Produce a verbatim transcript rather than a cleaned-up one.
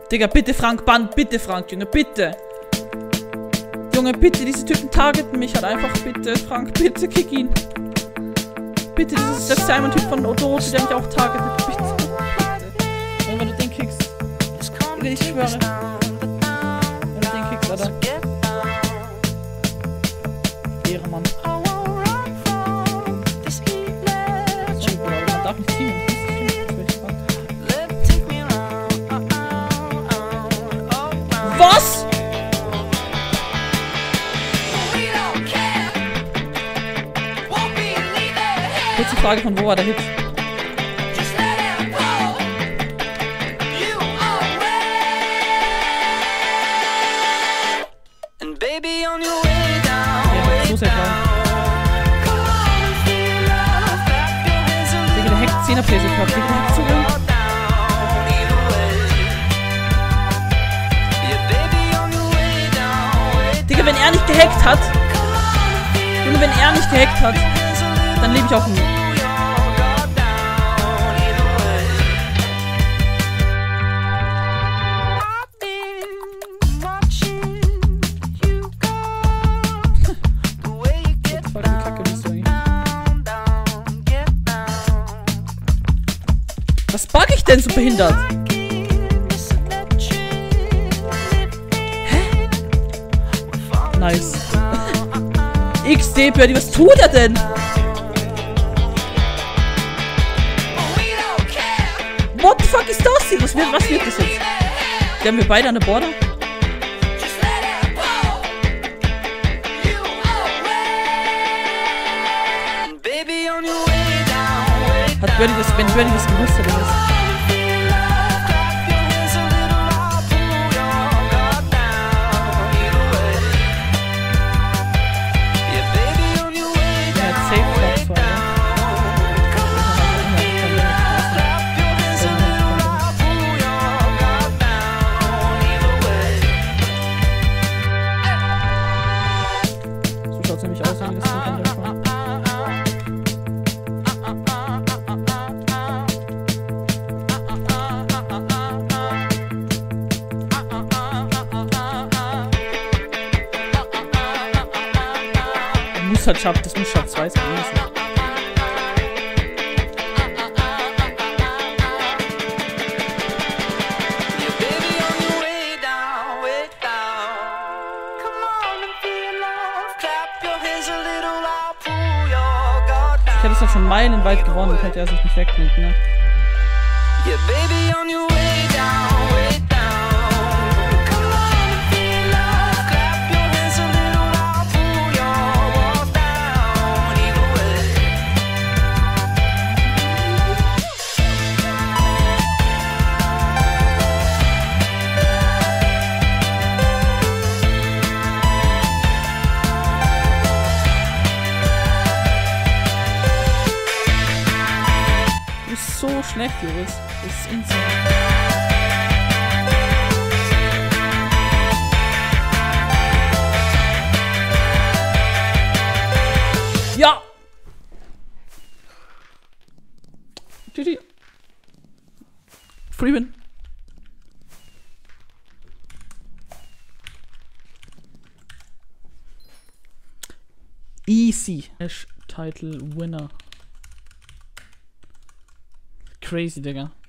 Digga, bitte Frank, Band, bitte Frank, Junge, bitte. Junge, bitte, diese Typen targeten mich halt einfach, bitte, Frank, bitte, kick ihn. Bitte, das ist der Simon-Typ von Odorote, der mich auch targetet, bitte. Bitte. Wenn du den kickst. Ich schwöre. Wenn du den kickst, Alter. Ehre, Mann. Sorry, Bro, man darf nicht ziehen. Was? Kurze Frage, von wo war der Hit? Ja, so sehr geil. Digga, der hackt zehner Plays gehabt. Digga, der hackt so geil. Digga, wenn er nicht gehackt hat, Junge, wenn er nicht gehackt hat, dann lebe ich auch nie. Was bug ich denn so behindert? Nice. X D, Birdie, was tut er denn? What the fuck ist das hier? Was wird, was wird das jetzt? Die haben wir beide an der Border? Hat Birdie das, wenn Birdie das gewusst hätte, das. Muss halt Schaft, das muss Schaft zwei sein. Ich hätte es doch schon meilenweit gewonnen, hätte er sich nicht wegklingt, ne? So schlecht, Joris. Das ist insane. Ja! G G. Free win. Easy. Title Winner. Crazy, Digga.